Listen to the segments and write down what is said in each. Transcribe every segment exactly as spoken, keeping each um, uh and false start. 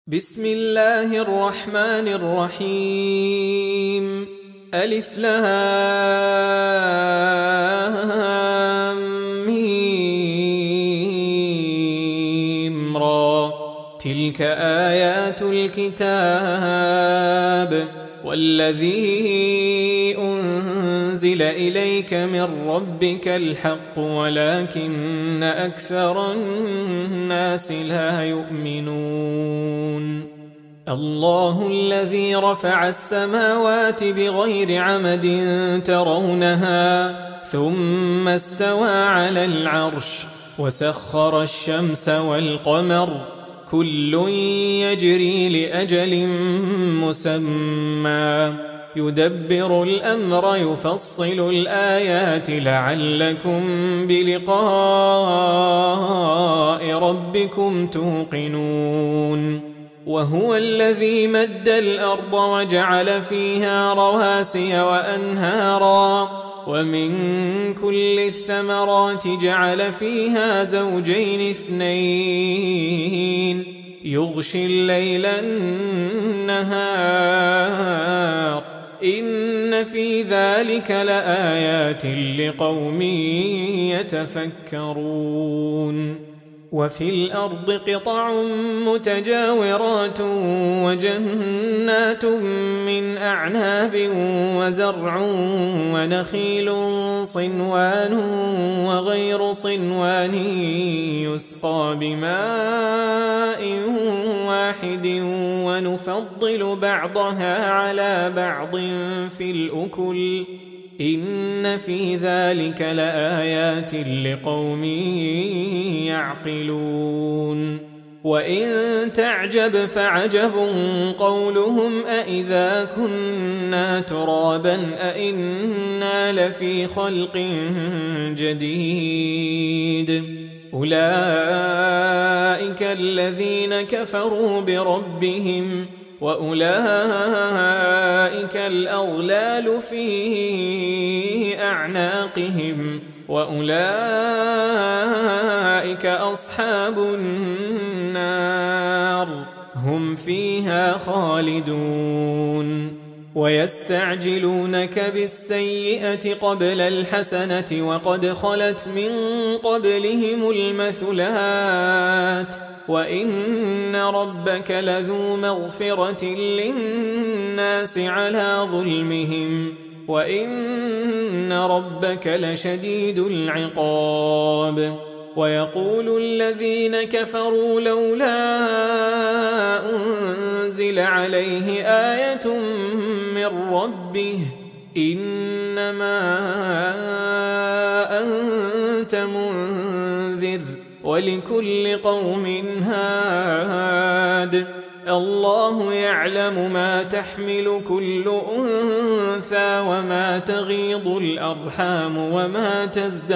بسم الله الرحمن الرحيم. ألف لام ميم را. تلك آيات الكتاب والذي أنزل إليك من ربك الحق ولكن أكثر الناس لا يؤمنون. الله الذي رفع السماوات بغير عمد ترونها ثم استوى على العرش وسخر الشمس والقمر كل يجري لأجل مسمى يدبر الأمر يفصل الآيات لعلكم بلقاء ربكم توقنون. وهو الذي مد الأرض وجعل فيها رواسي وأنهارا ومن كل الثمرات جعل فيها زوجين اثنين يغشي الليل النهار إن في ذلك لآيات لقوم يتفكرون. وفي الأرض قطع متجاورات وجنات من أعناب وزرع ونخيل صنوان وغير صنوان يسقى بماء واحد ونفضل بعضها على بعض في الأكل إن في ذلك لآيات لقوم يعقلون. وإن تعجب فعجب قولهم أإذا كنا ترابا أإنا لفي خلق جديد أولئك الذين كفروا بربهم وأولئك الأغلال في أعناقهم وأولئك أصحاب النار هم فيها خالدون. ويستعجلونك بالسيئة قبل الحسنة وقد خلت من قبلهم المثلات وإن ربك لذو مغفرة للناس على ظلمهم وإن ربك لشديد العقاب. ويقول الذين كفروا لولا أنزل عليه آية من ربه إنما أنت منذر ولكل قوم هاد الله يعلم ما تحمل كل أنثى وما تغيض الأرحام وما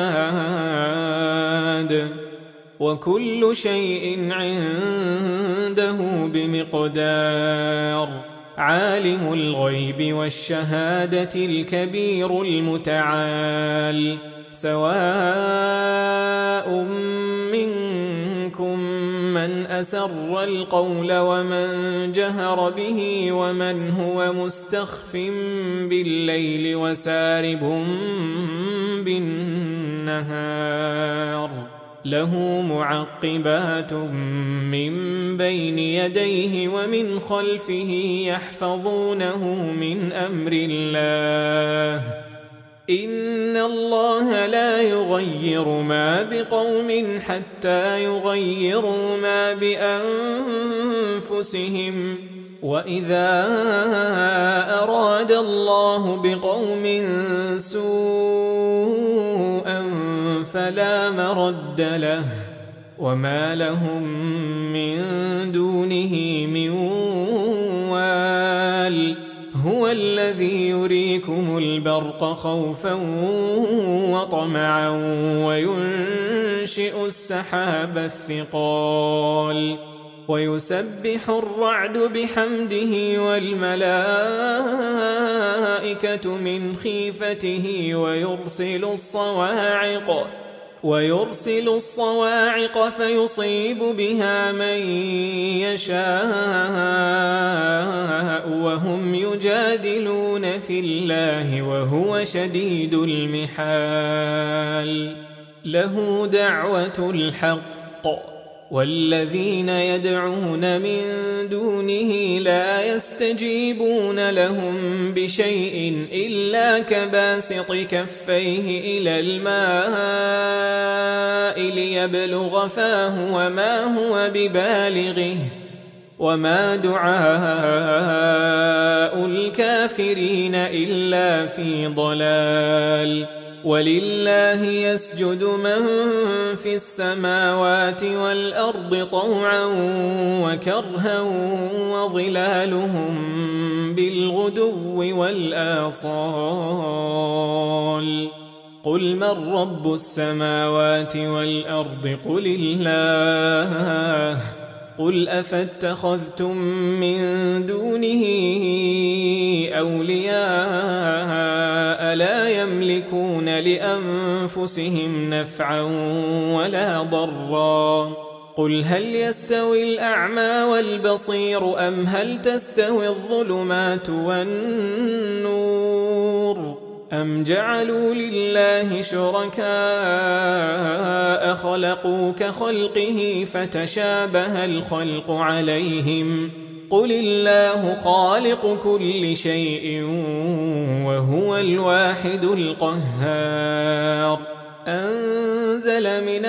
تزداد وكل شيء عنده بمقدار. عالم الغيب والشهادة الكبير المتعال سواء منكم من أسر القول ومن جهر به ومن هو مستخف بالليل وسارب بالنهار له معقبات من بين يديه ومن خلفه يحفظونه من أمر الله إن الله لا يغير ما بقوم حتى يغيروا ما بأنفسهم وإذا أراد الله بقوم سوءا فلا مرد له وما لهم من دونه من وال هو الذي يريكم البرق خوفا وطمعا وينشئ السحاب الثقال ويسبح الرعد بحمده والملائكة من خيفته ويرسل الصواعق ويرسل الصواعق فيصيب بها من يشاء وهم يجادلون في الله وهو شديد المحال له دعوة الحق والذين يدعون من دونه لا يستجيبون لهم بشيء إلا كباسط كفيه إلى الماء ليبلغ فاه وما هو ببالغه وما دعاء الكافرين إلا في ضلال ولله يسجد من في السماوات والأرض طوعا وكرها وظلالهم بالغدو والآصال قل من رب السماوات والأرض قل الله قل أفاتخذتم من دونه أولياء لا يملكون لأنفسهم نفعا ولا ضرا قل هل يستوي الأعمى والبصير أم هل تستوي الظلمات والنور أم جعلوا لله شركاء خلقوا كخلقه فتشابه الخلق عليهم قل الله خالق كل شيء وهو الواحد القهار أنزل من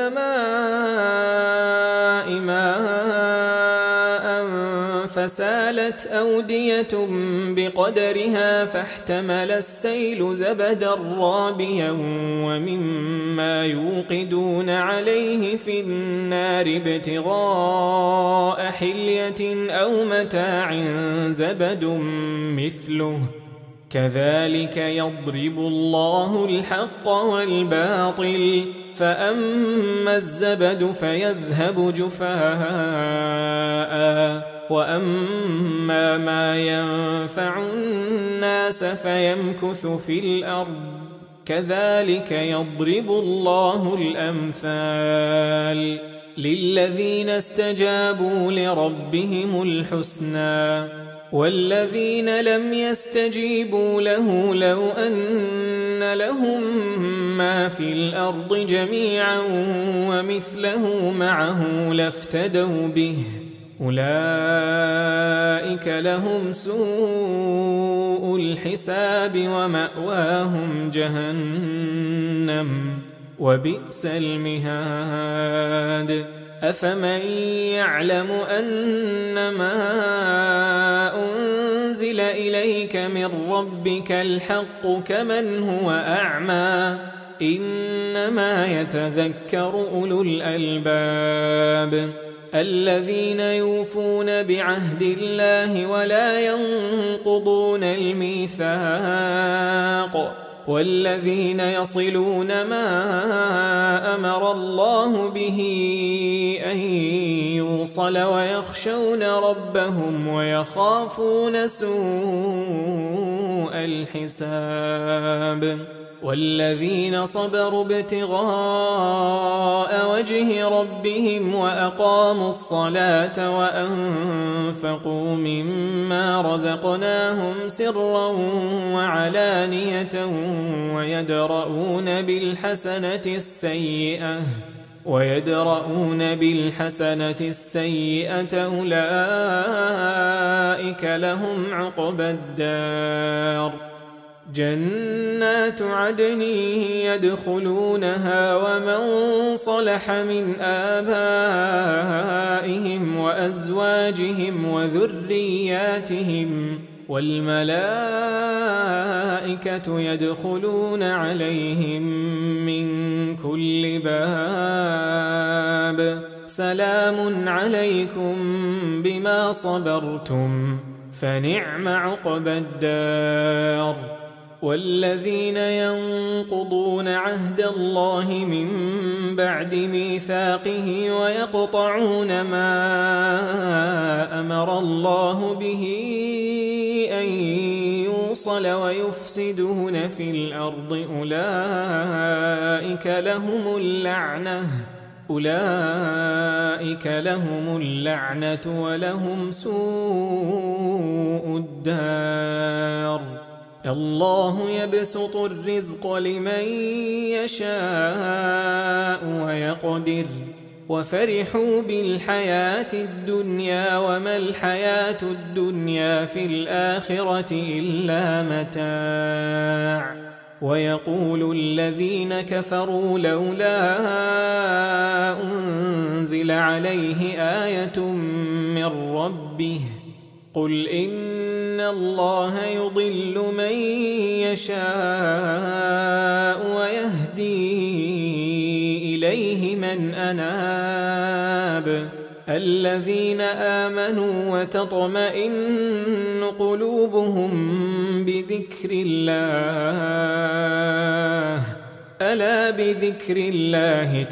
السماء ماء فسالت أودية بقدرها فاحتمل السيل زبدا رابيا ومما يوقدون عليه في النار ابتغاء حلية أو متاع زبد مثله كذلك يضرب الله الحق والباطل فأما الزبد فيذهب جفاء وأما ما ينفع الناس فيمكث في الأرض كذلك يضرب الله الأمثال للذين استجابوا لربهم الحسنى والذين لم يستجيبوا له لو أن لهم ما في الأرض جميعا ومثله معه لافتدوا به أولئك لهم سوء الحساب ومأواهم جهنم وبئس المهاد أفمن يعلم أنما أنزل إليك من ربك الحق كمن هو أعمى إنما يتذكر أولو الألباب الذين يوفون بعهد الله ولا ينقضون الميثاق والذين يصلون ما أمر الله به أن يوصل ويخشون ربهم ويخافون سوء الحساب والذين صبروا ابتغاء وجه ربهم وأقاموا الصلاة وأنفقوا مما رزقناهم سرا وعلانية ويدرؤون بالحسنة السيئة ويدرؤون بالحسنة السيئة أولئك لهم عقبى الدار جنات عدن يدخلونها ومن صلح من آبائهم وأزواجهم وذرياتهم والملائكة يدخلون عليهم من كل باب سلام عليكم بما صبرتم فنعم عقبى الدار والذين ينقضون عهد الله من بعد ميثاقه ويقطعون ما أمر الله به أن يوصل الْمُفْصَلَ وَيُفْسِدُونَ فِي الْأَرْضِ أُولَئِكَ لَهُمُ اللَّعْنَةُ أُولَئِكَ لَهُمُ اللَّعْنَةُ وَلَهُمْ سُوءُ الدَّارِ الله يبسط الرزق لمن يشاء ويقدر وفرحوا بالحياة الدنيا وما الحياة الدنيا في الآخرة إلا متاع ويقول الذين كفروا لولا أنزل عليه آية من ربه قل إن الله يضل من يشاء ويهدي إليه من أناب الذين آمنوا وتطمئن قلوبهم بذكر الله ألا بذكر الله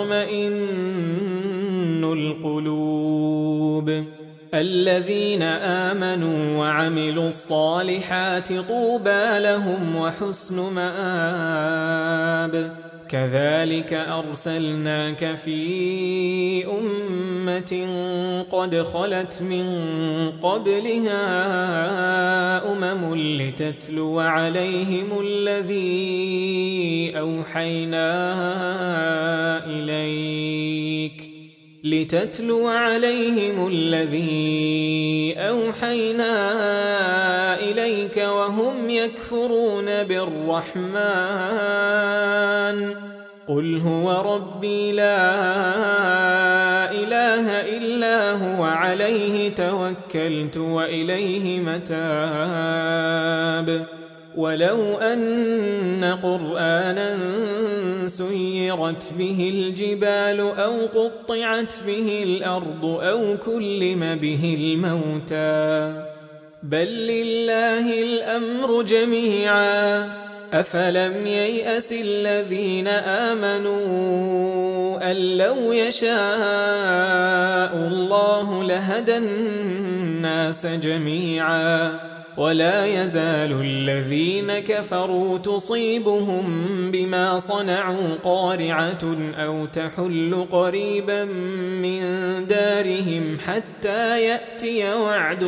تطمئن القلوب الذين آمنوا وعملوا الصالحات طوبى لهم وحسن مآب كذلك أرسلناك في أمة قد خلت من قبلها أمم لتتلو عليهم الذي أوحينا إليك لتتلو عليهم الذي أوحينا إليك وهم يكفرون بالرحمن قل هو ربي لا إله إلا هو عليه توكلت وإليه متاب ولو أن قرآنا سيرت به الجبال أو قطعت به الأرض أو كلم به الموتى بل لله الأمر جميعا أفلم ييأس الذين آمنوا أن لو يشاء الله لهدى الناس جميعا ولا يزال الذين كفروا تصيبهم بما صنعوا قارعة أو تحل قريبا من دارهم حتى يأتي وعد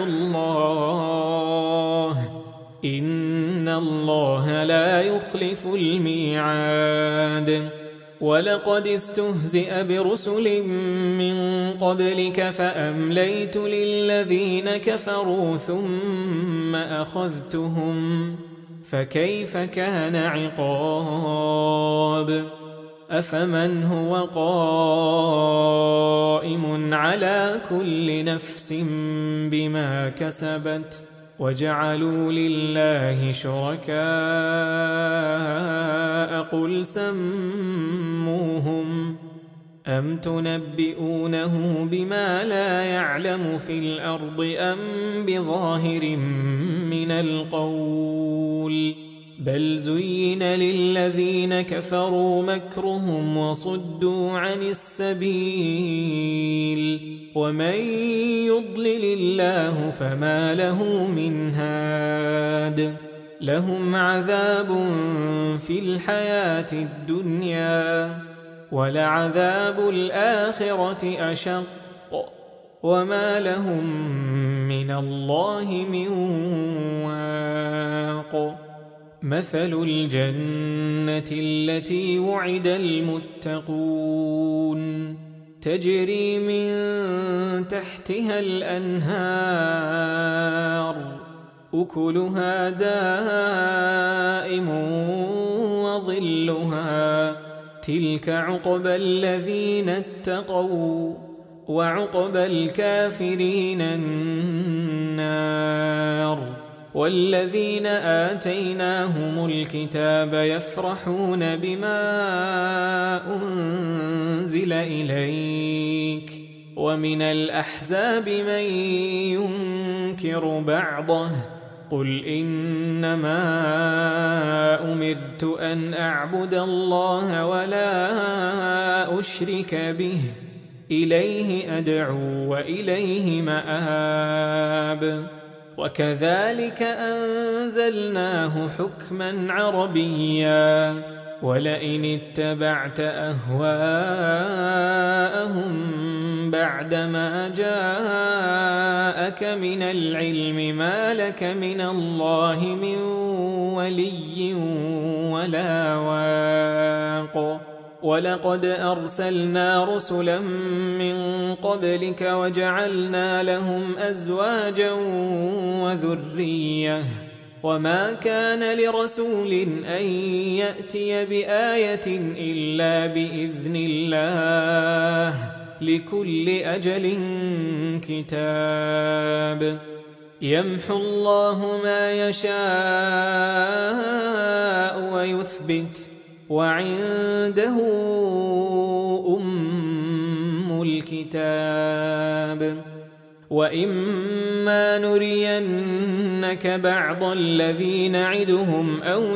الله إن الله لا يخلف الميعاد ولقد استهزئ برسل من قبلك فأمليت للذين كفروا ثم أخذتهم فكيف كان عقاب أفمن هو قائم على كل نفس بما كسبت وجعلوا لله شركاء قل سموهم أم تنبئونه بما لا يعلم في الأرض أم بظاهر من القول بل زين للذين كفروا مكرهم وصدوا عن السبيل ومن يضلل الله فما له من هاد لهم عذاب في الحياة الدنيا ولعذاب الآخرة أشق وما لهم من الله من واق مثل الجنة التي وعد المتقون تجري من تحتها الأنهار أكلها دائم وظلها تلك عقبى الذين اتقوا وعقبى الكافرين النار والذين آتيناهم الكتاب يفرحون بما أنزل إليك ومن الأحزاب من ينكر بعضه قل إنما أمرت أن أعبد الله ولا أشرك به إليه أدعو وإليه مآب وكذلك أنزلناه حكما عربيا ولئن اتبعت أهواءهم بعدما جاءك من العلم ما لك من الله من ولي ولا واق ولقد أرسلنا رسلا من قبلك وجعلنا لهم أزواجا وذرية وما كان لرسول أن يأتي بآية إلا بإذن الله لكل أجل كتاب يمحو الله ما يشاء ويثبت وعنده أم الكتاب وإما نرينك بعض الذي نعدهم أو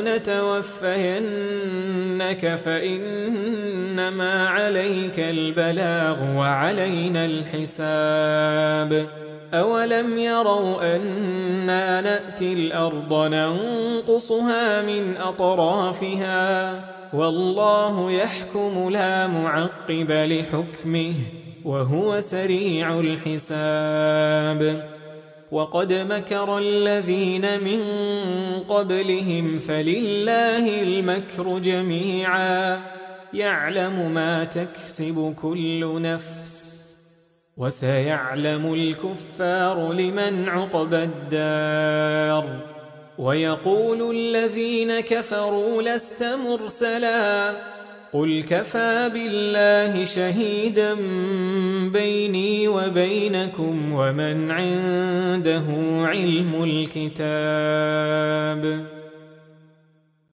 نتوفينك فإنما عليك البلاغ وعلينا الحساب أولم يروا أنا نأتي الأرض ننقصها من أطرافها والله يحكم لا معقب لحكمه وهو سريع الحساب وقد مكر الذين من قبلهم فلله المكر جميعا يعلم ما تكسب كل نفس وسيعلم الكفار لمن عقبى الدار ويقول الذين كفروا لست مرسلا قل كفى بالله شهيدا بيني وبينكم ومن عنده علم الكتاب